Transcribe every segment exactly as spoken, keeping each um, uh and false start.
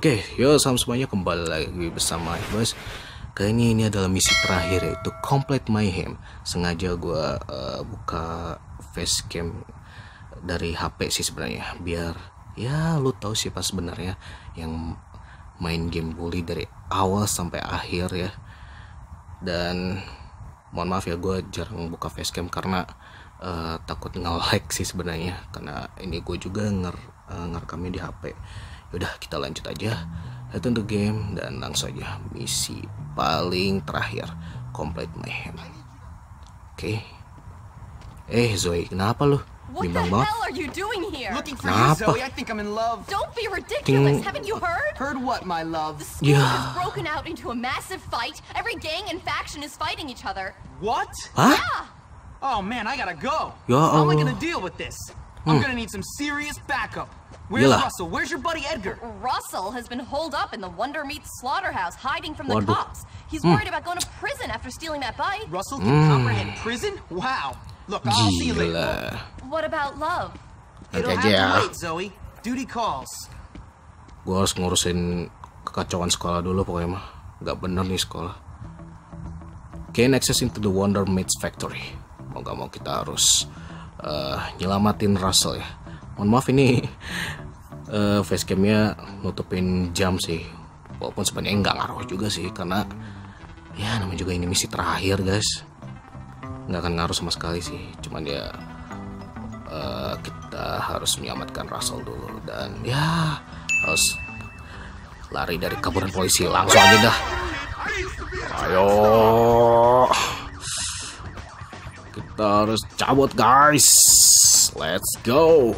Oke, yo salam semuanya, kembali lagi bersama Bos. Kali ini ini adalah misi terakhir, yaitu Complete Mayhem. Sengaja gue uh, buka facecam dari H P sih sebenarnya, biar ya lu tahu siapa sebenarnya yang main game bully dari awal sampai akhir ya. Dan mohon maaf ya, gue jarang buka facecam karena uh, takut nge-lag sih sebenarnya, karena ini gue juga nger uh, ngerekamnya di H P. Udah, kita lanjut aja, head into game dan langsung aja misi paling terakhir, Complete Mayhem. Oke. Okay. Eh Zoe, kenapa lu? Bimbang banget. Kenapa? Don't be ridiculous. Haven't you heard? Heard what, my love? The school Yeah. has broken out into a massive fight. Every gang and faction is fighting each other. What? Hah? Yeah. Oh man, I gotta go. Ya How am I Allah. gonna deal with this? I'm gonna need some serious backup. Where's Yalah. Russell? Where's your buddy Edgar? Russell has been holed up in the Wonder Meat slaughterhouse, hiding from the Waduh. cops. He's worried about going to prison after stealing that bike. Russell can comprehend prison? Wow. Look, I'll see you later. Gila. What about love? It'll Nanti have aja ya. to wait, Zoe. Duty calls. Gue harus ngurusin kekacauan sekolah dulu pokoknya mah. Gak bener nih sekolah. Gain access into the Wonder Meat Factory. Mau gak mau kita harus uh, nyelamatin Russell ya. Mohon maaf ini uh, facecamnya nutupin jam sih. Walaupun sebenarnya nggak ngaruh juga sih, karena ya namanya juga ini misi terakhir guys. Nggak akan ngaruh sama sekali sih. Cuman ya uh, kita harus menyelamatkan Russell dulu, dan ya harus lari dari kaburan polisi. Langsung aja dah. Ayo, kita harus cabut guys. Let's go.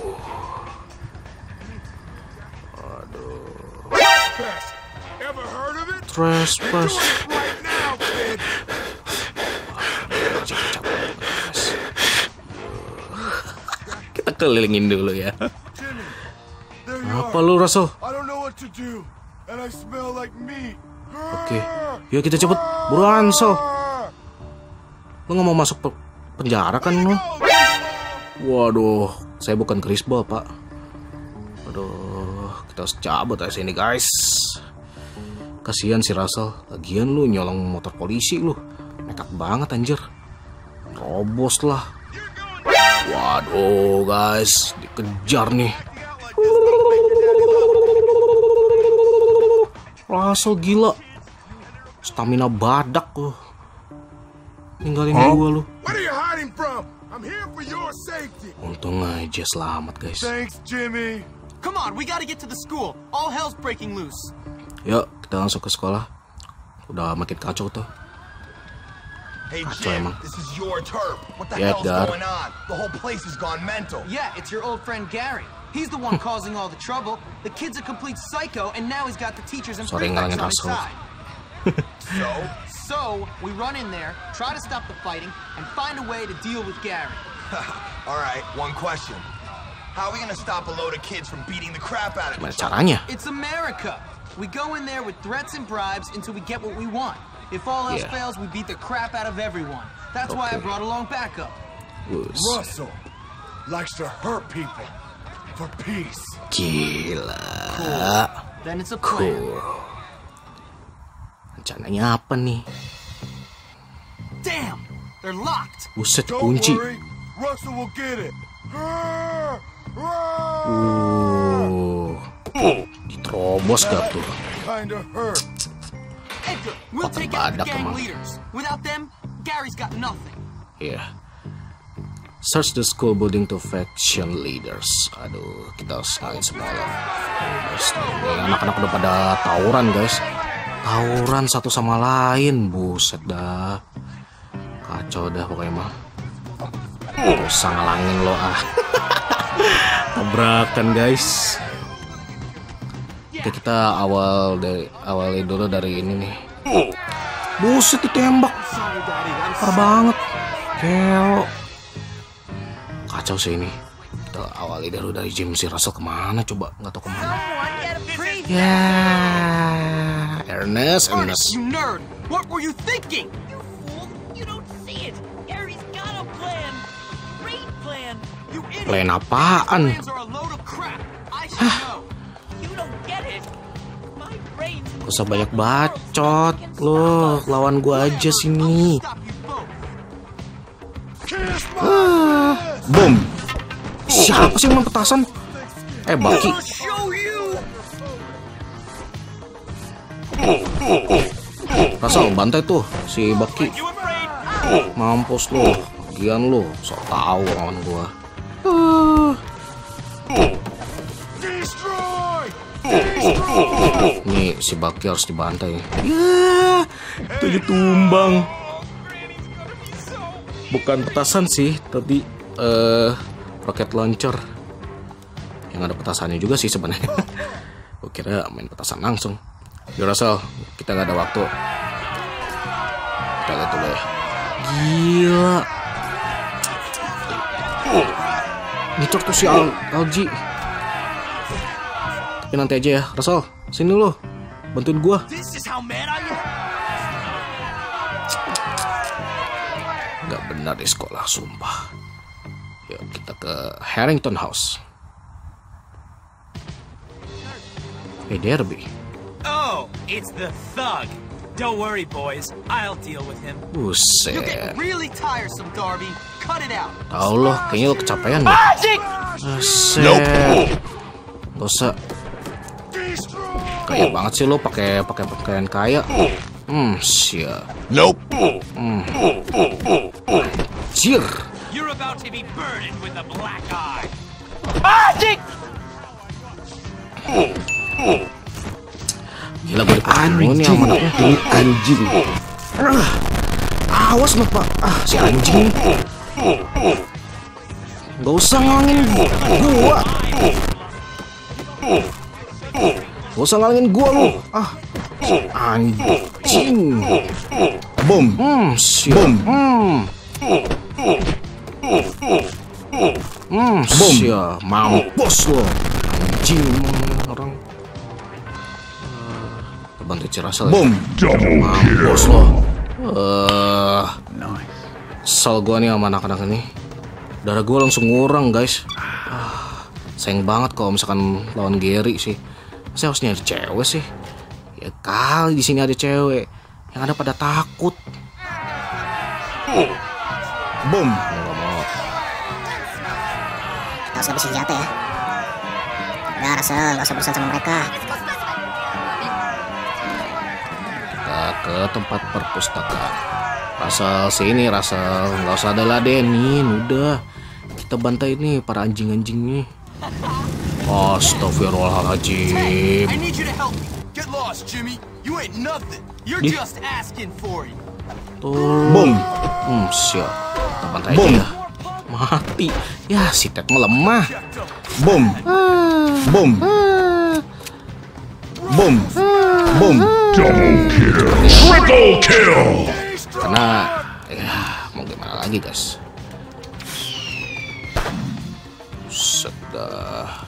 Ever heard of it? Trespass. Right now, kid. Kita kelilingin dulu ya. Jimmy, there you Apa are. lu Russell? I don't know what to do, and I smell like meat. Oke, yuk kita cepet. Buruan so. Lu nggak mau masuk pe- penjara kan lu? Waduh, saya bukan Chris Ball pak. Waduh, kita harus cabut dari sini guys. Kasihan si Russell. Lagian lu nyolong motor polisi lu. Nekat banget anjir. Robos lah. Waduh guys, dikejar nih. Russell gila. Stamina badak lu. Ninggalin gua lu. What are you hiding from? I'm here for your safety. Untung aja selamat guys. Thanks, Jimmy. Come on, we gotta get to the school. All hell's breaking loose. Yuk, kita langsung ke sekolah. Udah makin kacau tuh. Hey Kacau Jim, emang. this is your turf. What the Yeah, hell's Edgar. going on? The whole place has gone mental. Yeah, it's your old friend Gary. He's the one causing all the trouble. The kid's a complete psycho, and now he's got the teachers and Sorry, prefects ngalangin on his Russell. side. So, So, we run in there, try to stop the fighting, and find a way to deal with Gary. all right, one question. How are we gonna stop a load of kids from beating the crap out of Gimana each other? caranya? It's America. We go in there with threats and bribes until we get what we want. If all else Yeah. fails, we beat the crap out of everyone. That's why I Okay. brought along backup. Bus. Russell likes to hurt people for peace. Gila. Then it's a plan. Cool. Rencananya apa nih? Damn! They're locked! Buset, Don't kunci. worry, Russell will get it. Grrr, grrr. Uh, diterobos gak tuh? Kinda hurt. Edgar, we'll Fucking take out the badak gang emang. leaders. Without them, Gary's got nothing. Iya. Search the school building to faction leaders. Aduh, kita harus ngalahin semua lah. Guys, ini anak-anak udah pada tawuran guys. Tawuran satu sama lain. Buset dah. Kacau dah pokoknya mah. Usah ngalangin lo ah. Tabrakan guys. Oke, kita awal dari awalnya dulu dari ini nih. Buset, ditembak. Parah banget. Keo. Kacau sih ini. Kita awali dulu dari Jim. Si Russell kemana coba? Nggak tahu kemana. Ya, Ernest, Ernest. You nerd! What were you thinking? You fool! You don't see it! Gary's got a plan! Great plan! You idiot! Plan apaan? Plans are a load of crap. I should know. You don't get it! usah banyak bacot. Lo lawan gua aja sini. Ah, boom. Siapa sih yang main petasan? Eh, Baki. Rasal bantai tuh si Baki. Mampus lo. Bagian lo, sok tahu lawan gua. Uh. Nih si Baki harus dibantai. Ya, itu tumbang. Bukan petasan sih, tapi uh, roket launcher. Yang ada petasannya juga sih sebenarnya. Gue kira main petasan langsung. Yo Russell, kita nggak ada waktu. Kita lihat dulu ya. Gila. Ngicok tuh si Al Alji. Tapi nanti aja ya, Russell. Sini lo, bantuin gua. Gak benar di sekolah, sumpah. Yuk kita ke Harrington House. Hey Derby. Oh, it's the thug. Don't worry, boys. I'll deal with him. You're getting Buset. really tiresome, Darby. Cut it out. Tahu loh, kayaknya lo kecapean deh. Buset. Gak usah. Kaya banget sih lo pakai pakai pakaian kaya. Hmm, siap. Nope. Hmm. Anjir. You're about to be burdened with a black eye. Gila gue dipanggil nih sama anaknya. Ini anjing. Ah, awas lo pak. Ah, si anjing. Gak usah ngalangin gua. Gak usah ngalangin gua lu. Ah, anjing. Boom. Hmm, siap. Boom. Hmm. Hmm, siap. Mampus lo. Anjing orang. Bantu Cirasel ya. Mampus lo. Uh, Sel gua nih sama anak-anak ini. Darah gua langsung ngurang guys. Ah, sayang banget kalau misalkan lawan Gary sih. Saya harus nyari cewek sih. Ya kali di sini ada cewek. Yang ada pada takut. Boom. Nggak mau. Kita harus habisin senjata ya. Udah Russell, gak usah berurusan sama mereka. Ke tempat perpustakaan. Rasal sini, Rasal, nggak usah ada ladenin, udah kita bantai nih para anjing-anjing nih. Astagfirullahaladzim. I need you to help me. Get lost, Jimmy. You ain't nothing. You're Ih. just asking for it. Boom. Hmm, siap. Kita bantai dia. Mati. Ya, si Ted melemah. Boom. Boom. Boom. Boom. Double kill. Triple kill. Karena ya mau gimana lagi guys. Sudah.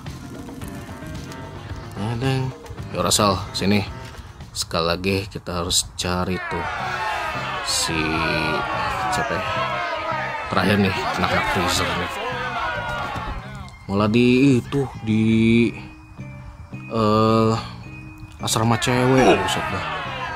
Neng, yo Russell sini. Sekali lagi kita harus cari tuh si siapa ya? Terakhir nih anak-anak freezer nih. Malah di itu di eh uh, asrama cewek, buset dah.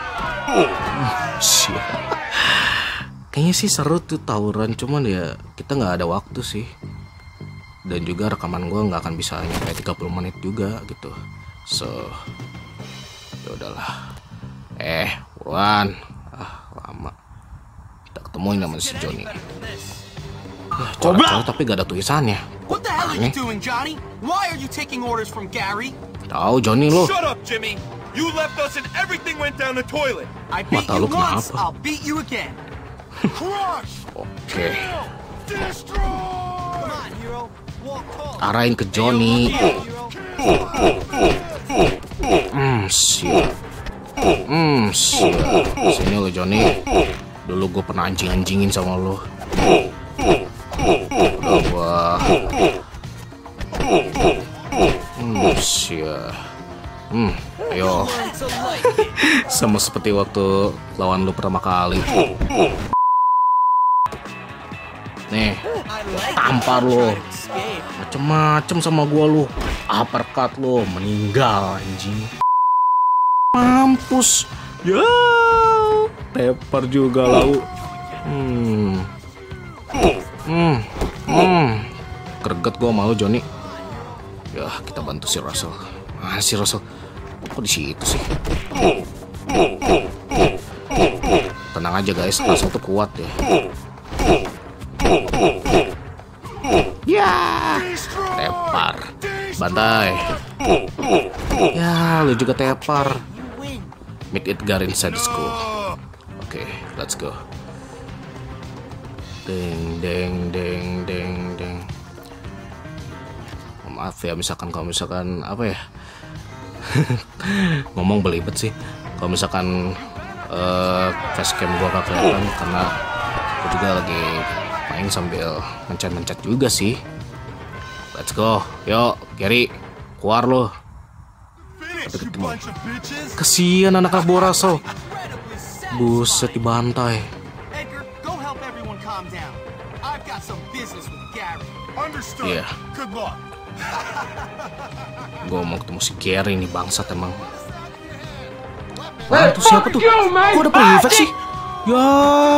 Siap. Kayaknya sih seru tuh tawuran, cuman ya kita nggak ada waktu sih. Dan juga rekaman gue nggak akan bisa nyampe tiga puluh menit juga gitu. So, ya udahlah. Eh, buruan. Ah, lama. Kita ketemuin sama si Johnny. Ya, coret-coret tapi gak ada tulisannya. What the hell are you Aneh. doing, Johnny? Why are you taking orders from Gary? Tahu Johnny lo. Shut up, Jimmy. You left us and everything went down the toilet. I beat Mata you lu once, kenapa? I'll beat you again. Crush. Oke. Destroy. Come on, hero. Walk tall. Arahin ke Johnny. Hmm, siap. Hmm, siap. Sini lo Johnny. Dulu gue pernah anjing-anjingin sama lo. Udah gua. Hmm, siap. Hmm, ayo. Sama seperti waktu lawan lu pertama kali. Nih, tampar lo. Macem-macem sama gua lu. Uppercut lo, meninggal anjing. Mam mampus. Ya, tepar juga lau. Hmm. Hmm. Hmm. Greget gua malu Johnny. Ya, kita bantu si Russell. Ah, si Russell. Kok di situ sih? Tenang aja guys, Russell tuh kuat ya. Ya, tepar. Bantai. Ya, lu juga tepar. Meet Edgar inside the school. Oke, okay, let's go. Deng, deng, deng, deng, deng. Maaf ya, misalkan kalau misalkan apa ya, ngomong belibet sih. Kalau misalkan uh, facecam gua gak kelihatan karena gua juga lagi main sambil mencet-mencet juga sih. Let's go, yuk, Gary, keluar lo. Kesian anak bawa Russell. Buset, dibantai. Edgar, go help everyone calm down. I've got some business with Gary. Understood. Iya. Good luck. Gue mau ketemu si Gary nih, bangsat emang. Wah, itu siapa tuh? Kok ada prefect sih? Ya.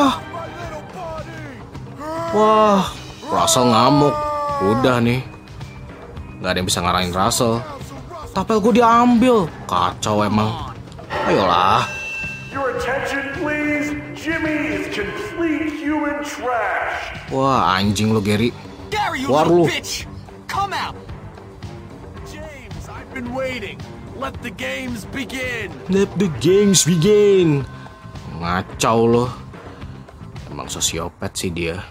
Wah, Russell ngamuk. Udah nih, nggak ada yang bisa ngarahin Russell. Tapel gue diambil. Kacau emang. Ayolah. Your attention please. Jimmy is complete human trash. Wah, anjing lo Gary. Gary, you Keluar little lu. bitch! Come out! James, I've been waiting. Let the games begin. Let the games begin. Ngacau lo. Emang sosiopat sih dia.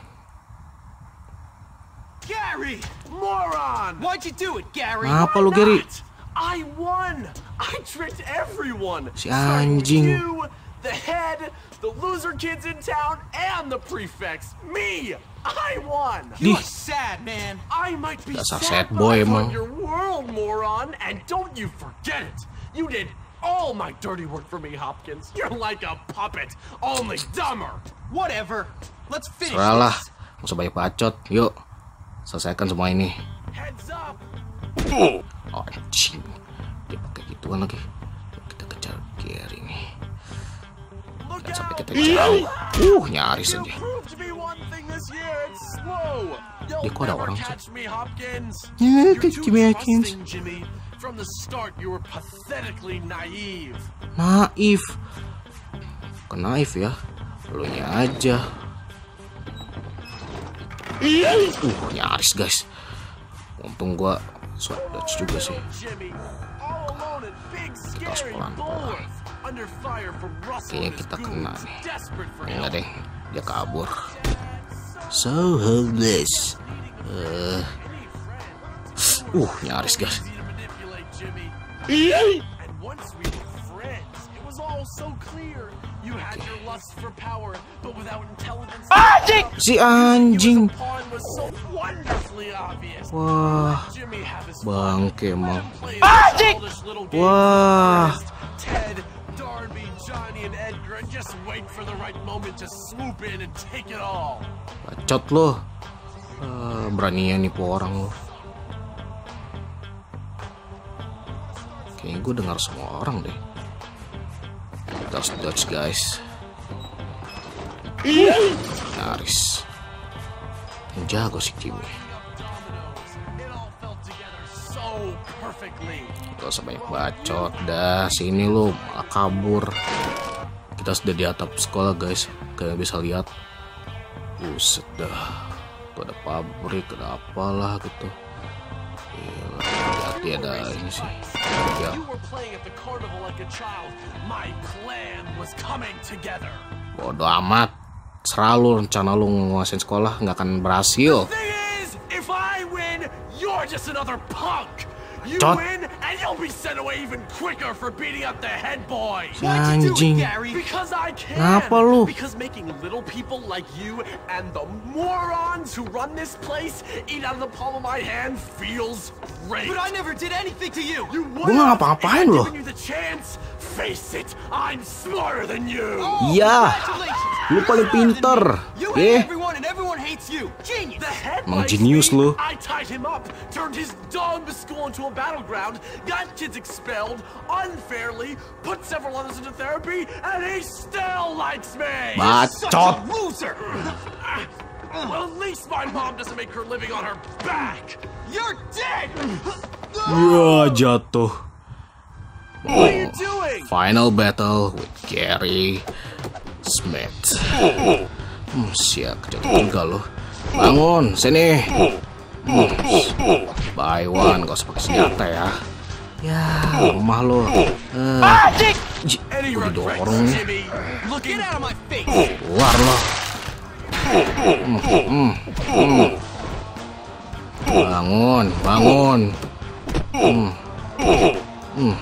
Gary! Moron! Why'd you do it, Gary? Apa lo Gary? I won. I tricked everyone. Si Starting with anjing. You, the head, the loser kids in town, and the prefects. Me. I won. Di. You're sad, man. I might be Dasar sad, sad but boy I emang. run your world, moron. And don't you forget it. You did all my dirty work for me, Hopkins. You're like a puppet, only dumber. Whatever. Let's finish Seralah. this. Gak usah banyak bacot. Yuk, selesaikan semua ini. Heads up. Oh, anjing. Dia pakai gituan lagi. Kita kejar Gary nih. Jangan sampai kita jauh. Uh, nyaris aja. Proved me one thing this year, it's slow. You'll Dia kok ada never orang sih? catch me, Hopkins. Ya, You're catch too me, Hopkins. trusting, Jimmy. From the start, you were pathetically naive. Naif. Bukan naif ya. Lu nya aja. Uh, nyaris guys. Untung gua swat dodge juga sih. Jimmy, all alone and big Kita harus scary pelan-pelan. bullets. Under fire from Russell Kayaknya and his kita kena goons, nih. desperate for Enggak help. deh, dia kabur. So hopeless. Uh, uh nyaris guys. Easy to manipulate, Jimmy. And once we were friends, it was all so clear. You had your lust for power, but without intelligence. Si anjing. Pawn was so wonderfully obvious. Wah, Jimmy have his bangke emang. play his childish little game Wah. first. Ted, Darby, Johnny, and Edgar, and just wait for the right moment to swoop in and take it all. Bacot lo. Uh, beraninya nipu orang lo. Kayaknya gue dengar semua orang deh. Kita harus dodge guys. Nyaris. Yang jago si Jimmy. It all fell together so perfectly. Gak usah banyak bacot. Dah sini lo malah kabur. Kita sudah di atap sekolah guys. Kalian bisa lihat. Buset dah. Tuh ada pabrik, ada apalah gitu. Gila, hati-hati ada ini sih. Ya. You were playing at the carnival like a child. My plan was coming together. Bodoh amat. Serah lu, rencana lu nguasain sekolah nggak akan berhasil. Thing is, if I win, you're just another punk. You Cot. win, and you'll be sent away even quicker for beating up the head boy. Why'd you do Anjing. it, Gary? Because I can. Kenapa lu? Because making little people like you and the morons who run this place eat out of the palm of my hand feels great. But I never did anything to you. You Gua nggak ngapa-ngapain would loh. have given you the chance. Face it, I'm smarter than you. Oh, Iya. congratulations. Lu paling pinter. You Eh, hate everyone and everyone hates hates you. Genius. The head Emang likes jenius me. lu. I tied him up, turned his dog school into a battleground, got kids expelled unfairly, put several others into therapy, and he still likes me. Such a Bacot. loser. Well, at least my mom doesn't make her living on her back. You're dead. Ya jatuh. What are you doing? Final battle with Gary Smith. Hmm, siap jatuh juga loh. Bangun, sini. Hmm, buy one, gak usah pakai senjata ya. Ya, rumah lo. Eh, Any gue regrets, didorong. Jimmy? Get Looking out of my face. Keluar lo. Hmm, hmm, hmm. Bangun, bangun. Hmm. Hmm.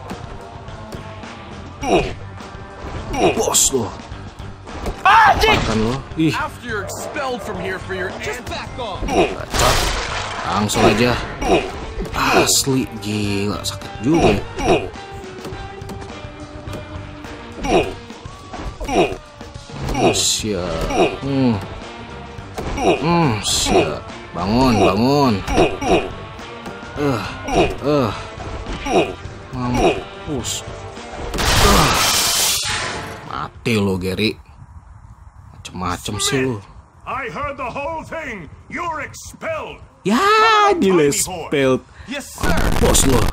Bos lo. Makan lo. Ih, after you're expelled from here for your Just aunt. back off. bacot. Langsung aja. Asli gila, sakit juga ya. Hmm, siap. Hmm. Hmm, siap. Bangun, bangun. Eh, eh. Mampus. Ah. Mati lo, Gary. Macem-macem sih lo. I heard the whole thing. You're expelled. Ya, gila spelled. Yes, sir. Bos lo.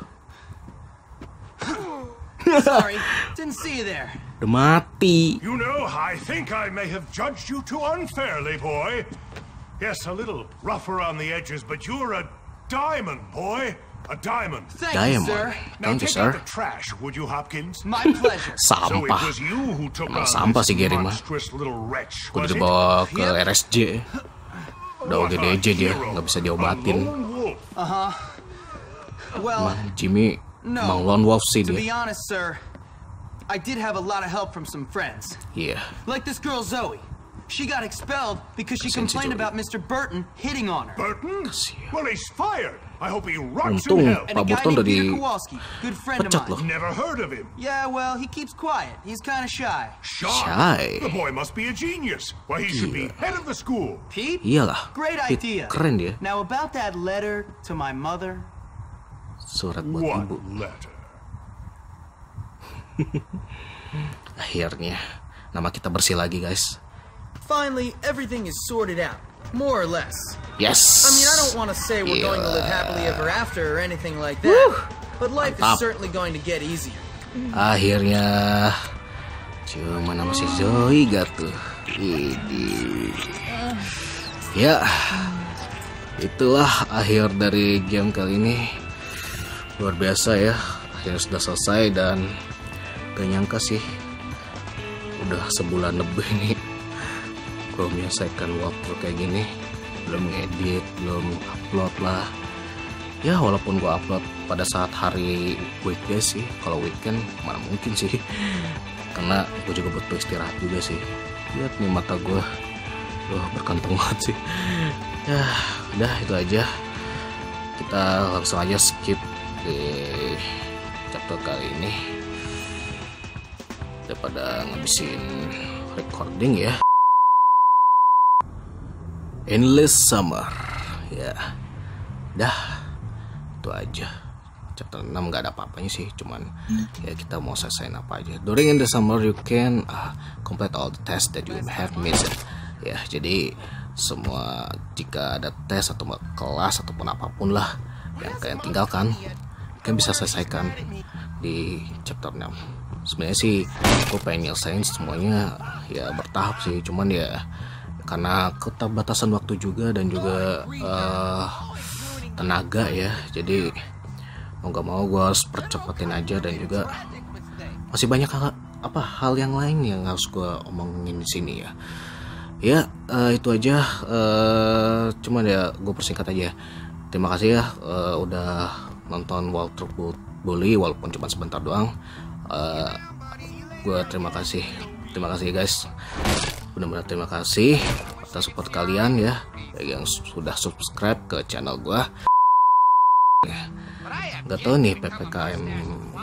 Sorry, didn't see you there. Udah mati. You know, I think I may have judged you too unfairly, boy. Yes, a little rough around the edges, but you're a diamond, boy. A diamond. Thank you, Diamond. sir. Now Thank you, take sir. out the trash, would you, Hopkins? My pleasure. So it Sampah. was you who took Emang on sampah this sih Gary mah. monstrous little wretch, Udah was it? dibawa ke Yep. R S J. Udah O G D J dia, nggak bisa diobatin. A lone wolf. Well, Emang Jimmy, no. emang lone wolf sih To be dia. honest, sir, I did have a lot of help from some friends. Iya. Like this girl Zoe. She got expelled because she Kasian si complained Zoe. about Mister Burton hitting on her. Burton? Kasihan. Well, he's fired. I hope he rots Untung in hell. And Pak a guy Burton named udah Peter di Kowalski, good friend of pecat mine. loh. Never heard of him. Yeah, well, he keeps quiet. He's kind of shy. Shy. Shy. The boy must be a genius. Why, he should be head of the school. Pete? Iyalah. Great Pete, idea. keren dia. Now about that letter to my mother. Surat buat What ibu. letter? Akhirnya nama kita bersih lagi, guys. Finally, everything is sorted out, more or less. Yes. I mean, I don't want to say we're going to live happily ever after or anything like that, but life is Mantap. certainly going to get easier. Akhirnya cuma nama si Zoe gak tuh. Ini. Ya, itulah akhir dari game kali ini. Luar biasa ya, akhirnya sudah selesai dan gak nyangka sih udah sebulan lebih nih gue menyelesaikan walkthrough kayak gini, belum ngedit, belum upload lah ya, walaupun gue upload pada saat hari weekday sih. Kalau weekend mana mungkin sih, karena gue juga butuh istirahat juga sih. Lihat nih mata gue, wah berkantong banget sih. Ya udah, itu aja, kita langsung aja skip di chapter kali ini daripada ngabisin recording ya. Endless Summer ya, dah itu aja. Chapter enam gak ada apa-apanya sih, cuman ya kita mau selesaiin apa aja. During in the summer you can uh, complete all the tests that you have missed ya. Jadi semua jika ada tes atau kelas ataupun apapun lah yang kalian tinggalkan, kalian bisa selesaikan di chapter enam. Sebenarnya sih gue pengen nyelesain semuanya ya bertahap sih, cuman ya karena keterbatasan waktu juga dan juga uh, tenaga ya, jadi mau gak mau gue harus percepatin aja. Dan juga masih banyak hal, apa hal yang lain yang harus gue omongin di sini ya. Ya uh, itu aja, uh, cuman ya gue persingkat aja. Terima kasih ya uh, udah nonton walkthrough Bully walaupun cuma sebentar doang. Uh, gue terima kasih, terima kasih guys, benar-benar terima kasih atas support kalian ya, yang sudah subscribe ke channel gue. Gak tau nih P P K M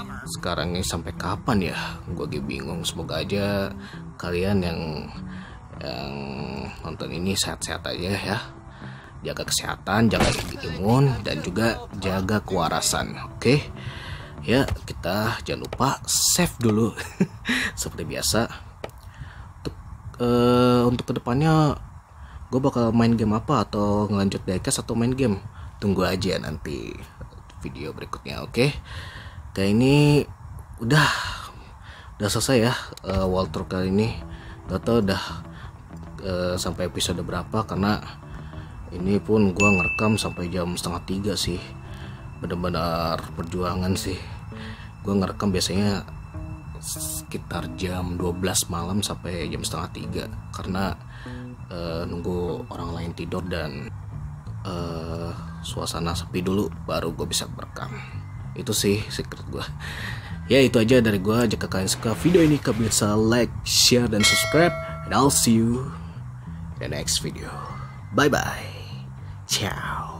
sekarang ini sampai kapan ya, gue lagi bingung. Semoga aja kalian yang yang nonton ini sehat-sehat aja ya, jaga kesehatan, jaga imun, dan juga jaga kewarasan. Oke ya, kita jangan lupa save dulu seperti biasa. Untuk uh, untuk kedepannya gue bakal main game apa, atau ngelanjut diecast atau main game, tunggu aja nanti video berikutnya. Oke, kayak ini udah udah selesai ya uh, walkthrough kali ini. Gak tau udah uh, sampai episode berapa, karena ini pun gua ngerekam sampai jam setengah tiga sih, benar-benar perjuangan sih. Gua ngerekam biasanya sekitar jam dua belas malam sampai jam setengah tiga, karena uh, nunggu orang lain tidur dan uh, suasana sepi dulu baru gue bisa merekam. Itu sih secret gue. Ya itu aja dari gue. Jika kalian suka video ini, kalian bisa like, share, dan subscribe, and I'll see you in the next video. Bye bye. Ciao.